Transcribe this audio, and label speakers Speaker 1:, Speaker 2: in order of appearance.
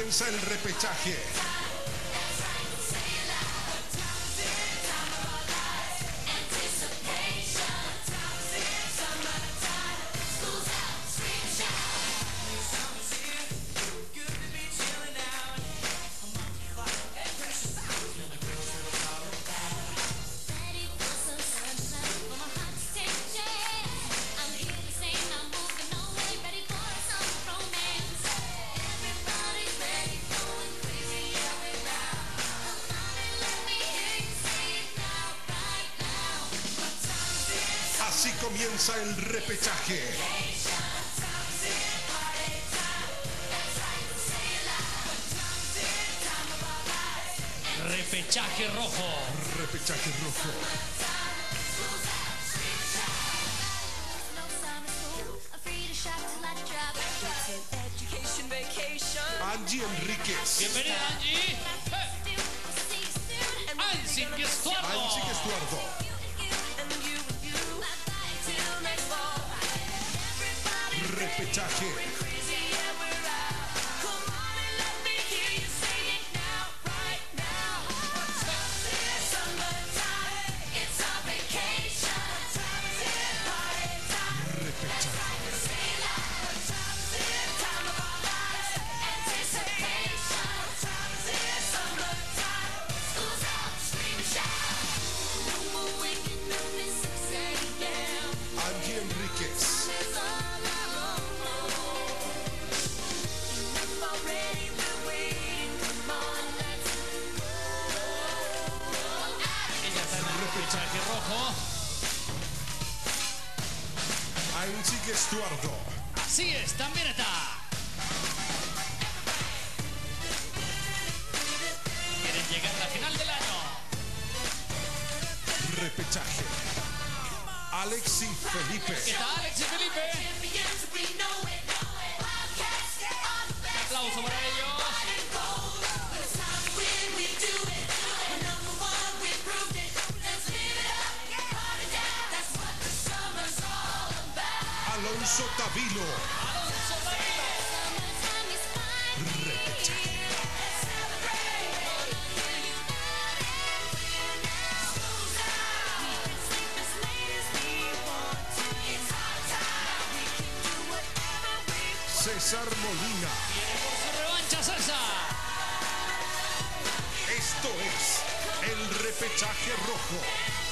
Speaker 1: comienza el repechaje. Así comienza el repechaje.
Speaker 2: Repechaje rojo.
Speaker 1: Repechaje rojo. Angie Enríquez.
Speaker 2: Bienvenida, Angie. Angie Estuardo.
Speaker 1: Angie Estuardo. Repechaje. Angie Enríquez.
Speaker 2: Ella está en el repechaje rojo.
Speaker 1: Angie Estuardo.
Speaker 2: Así es, también está. Quieren llegar a la final del año.
Speaker 1: Repechaje. Alex y Felipe.
Speaker 2: ¿Qué tal, Alex y Felipe? Un aplauso para ellos.
Speaker 1: Alonso Tavilo.
Speaker 2: Alonso Tavilo.
Speaker 1: Repechaje. César Molina.
Speaker 2: Viene por su revancha, César.
Speaker 1: Esto es el repechaje rojo.